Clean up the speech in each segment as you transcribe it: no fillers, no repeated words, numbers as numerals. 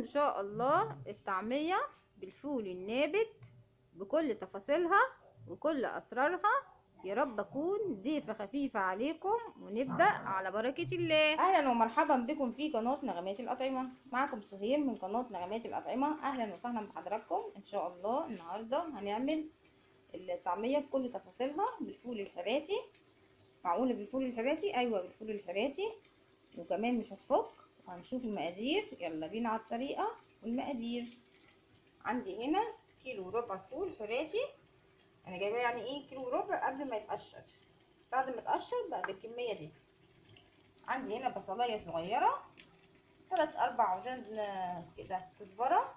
ان شاء الله الطعمية بالفول النابت بكل تفاصيلها وكل اسرارها. يا رب اكون ضيفة خفيفة عليكم، ونبدأ على بركة الله. اهلا ومرحبا بكم في قناة نغمات الاطعمة. معكم سهير من قناة نغمات الاطعمة. اهلا وسهلا بحضراتكم. ان شاء الله النهاردة هنعمل الطعمية بكل تفاصيلها بالفول الحراتي. معقولة بالفول الحراتي؟ ايوه بالفول الحراتي، وكمان مش هتفك. وهنشوف المقادير. يلا بينا على الطريقة والمقادير. عندي هنا كيلو وربع فول حراتي. انا جايباه يعني ايه كيلو وربع قبل ما يتقشر. بعد ما يتقشر بقى بالكمية دي. عندي هنا بصلاية صغيرة، 3-4 عودان كده كزبرة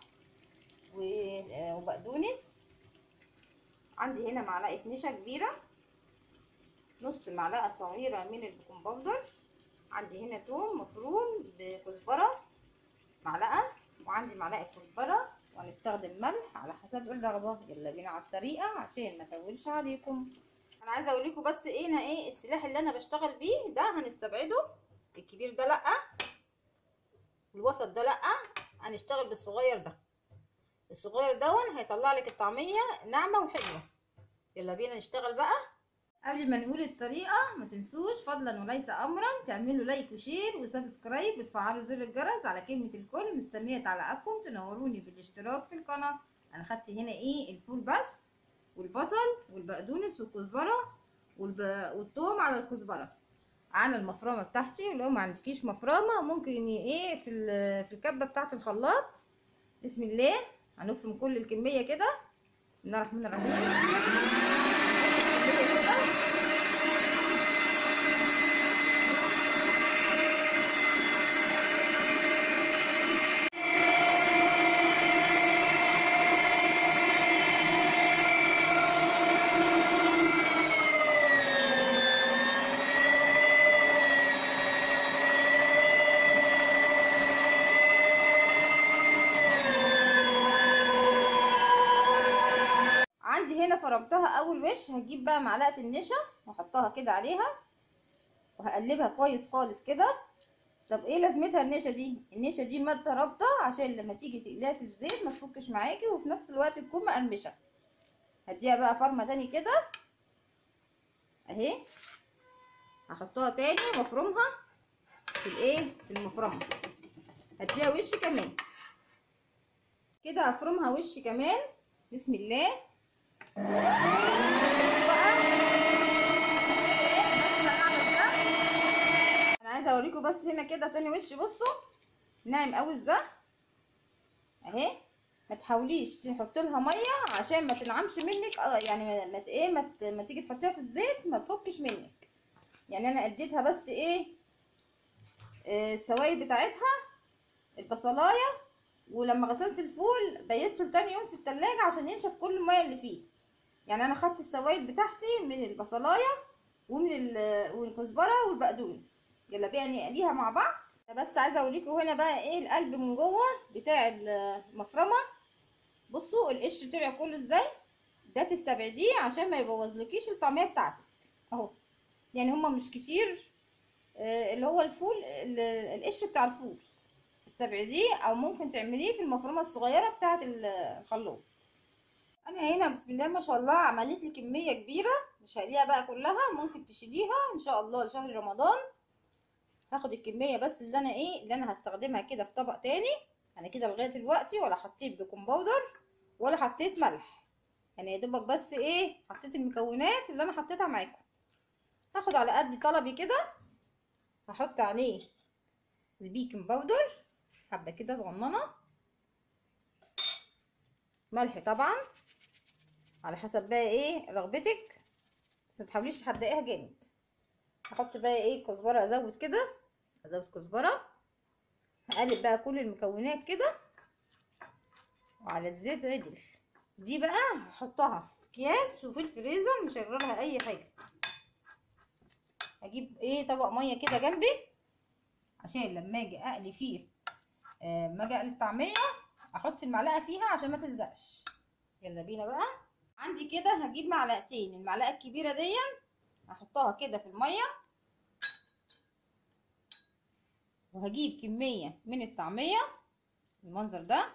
وبقدونس. عندي هنا معلقة نشا كبيرة، نص معلقة صغيرة من البيكنج باودر. عندي هنا توم مفروم بكزبرة معلقة، وعندي معلقة كزبرة، وهنستخدم ملح على حسب الرغبة. يلا بينا على الطريقة عشان ما اطولش عليكم. انا عايزة اقول لكم بس ايه السلاح اللي انا بشتغل بيه ده هنستبعده. الكبير ده لا، الوسط ده لا، هنشتغل بالصغير ده. الصغير دون هيطلع لك الطعمية ناعمة وحلوة. يلا بينا نشتغل بقى. قبل ما نقول الطريقة ما تنسوش فضلا وليس امرا تعملوا لايك وشير وسبسكرايب وتفعلوا زر الجرس على كلمة الكل. مستنية تعليقاتكم، تنوروني بالاشتراك في القناة. انا خدت هنا الفول بس، والبصل والبقدونس والكزبرة والثوم على الكزبرة على المفرمة بتاعتي. ولو ما عندكيش مفرمة ممكن في الكبة بتاعت الخلاط. بسم الله. هنفرم كل الكمية كده. بسم الله الرحمن الرحيم. هنا فرمتها اول وش. هجيب بقى معلقه النشا واحطها كده عليها وهقلبها كويس خالص كده. طب ايه لازمتها النشا دي؟ النشا دي ماده رابطه عشان لما تيجي تقليها في الزيت ما تفكش معاكي، وفي نفس الوقت تكون مقرمشه. هديها بقى فرمه تاني كده اهي. هحطها تاني وافرمها في المفرمه. هديها وش كمان كده. هفرمها وش كمان. بسم الله. انا عايزه اوريكم بس هنا كده تاني وش. بصوا ناعم قوي ازاي اهي. ما تحاوليش تحط لها ميه عشان ما تنعمش منك. يعني ما تيجي تحطيها في الزيت ما تفكش منك. يعني انا اديتها بس السوائل بتاعتها البصلايه. ولما غسلت الفول بيته تاني يوم في التلاجة عشان ينشف كل الميه اللي فيه. يعني انا خدت السوائل بتاعتي من البصلايه والكزبره والبقدونس. يلا بينا نقليها مع بعض. بس عايزه اوريكم هنا بقى القلب من جوه بتاع المفرمه. بصوا القشر طلع كله ازاي. ده تستبعديه عشان ما يبوظلكيش الطعميه بتاعتك اهو. يعني هما مش كتير. اللي هو الفول القشر بتاع الفول تستبعديه، او ممكن تعمليه في المفرمه الصغيره بتاعه الخلاط. انا هنا بسم الله ما شاء الله عملت لي كميه كبيره. مش هقليها بقى كلها، ممكن تشيليها ان شاء الله لشهر رمضان. هاخد الكميه بس اللي انا هستخدمها كده في طبق تاني. انا كده لغايه دلوقتي ولا حطيت بيكنج باودر ولا حطيت ملح. يعني يا دوبك بس حطيت المكونات اللي انا حطيتها معاكم. هاخد على قد طلبي كده. هحط عليه البيكنج باودر حبه كده صغننه. ملح طبعا على حسب بقى رغبتك، بس متحاوليش تحدقيها جامد. هحط بقى كزبره. ازود كده، ازود كزبره. هقلب بقى كل المكونات كده وعلى الزيت عدل. دي بقى هحطها في اكياس وفي الفريزر، مش هجربها اي حاجه. هجيب طبق ميه كده جنبي عشان لما اجي اقلي فيه لما اجي اقلي الطعميه احط المعلقه فيها عشان ما تلزقش. يلا بينا بقى. عندي كده هجيب معلقتين. المعلقه الكبيره دي هحطها كده في الميه، وهجيب كميه من الطعميه بالمنظر ده.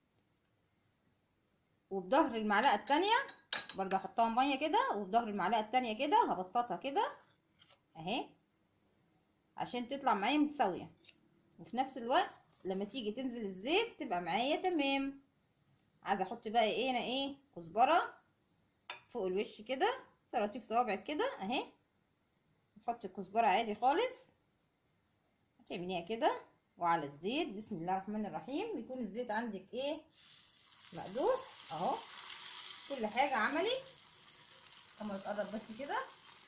وبظهر المعلقه التانية برضه هحطها ميه كده، وبظهر المعلقه التانية كده هبططها كده اهي عشان تطلع معايا متساويه، وفي نفس الوقت لما تيجي تنزل الزيت تبقى معايا تمام. عايزه احط بقى ايه انا ايه كزبره فوق الوش كده طراطيف صوابعك كده اهي. تحطي الكزبره عادي خالص، هتعمليها كده وعلى الزيت. بسم الله الرحمن الرحيم. يكون الزيت عندك ايه مقدور اهو، كل حاجه عملي. اما تقرب بس كده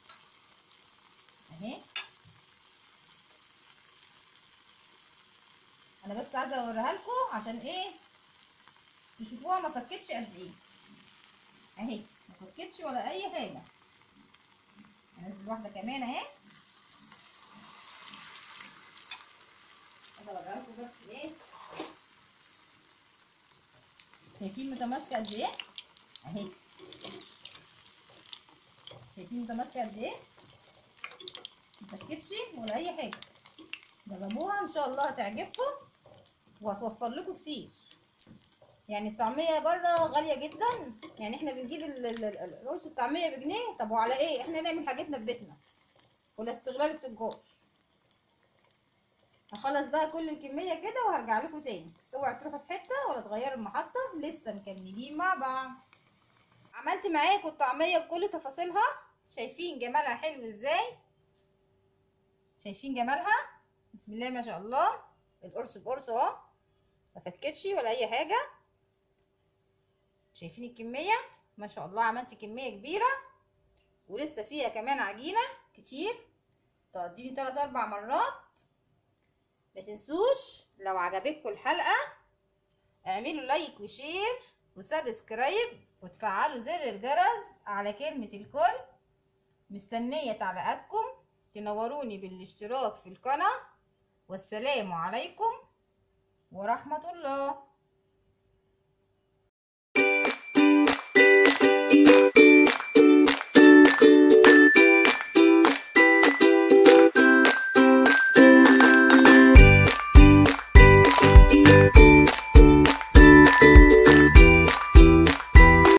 اهي. انا بس عايزه اوريها لكم عشان ايه تشوفوها ما فكتش قد ايه اهي، ما فكتش ولا اي حاجه. هنزل واحده كمان اهي، عايزه اوريها لكم بس ايه. شايفين متماسكه قد ايه اهي، شايفين متماسكه قد ايه، ما فكتش ولا اي حاجه. جربوها ان شاء الله هتعجبكم وهتوفر لكم كتير. يعني الطعميه بره غاليه جدا، يعني احنا بنجيب رز الطعميه بجنيه. طب وعلى ايه احنا نعمل حاجتنا في بيتنا ولا استغلال التجار. هخلص بقى كل الكميه كده وهرجع لكم تاني. اوعوا تروحوا في حته ولا تغيروا المحطه، لسه مكملين مع بعض. عملت معاكم الطعميه بكل تفاصيلها. شايفين جمالها حلو ازاي، شايفين جمالها بسم الله ما شاء الله. القرص بقرص اهو، ما فكتش ولا اي حاجه. شايفين الكميه ما شاء الله، عملت كميه كبيره ولسه فيها كمان عجينه كتير تقضيني 3 4 مرات. ما تنسوش لو عجبتكم الحلقه اعملوا لايك وشير وسبسكرايب وتفعلوا زر الجرس على كلمه الكل. مستنيه تعليقاتكم، تنوروني بالاشتراك في القناه. والسلام عليكم ورحمه الله.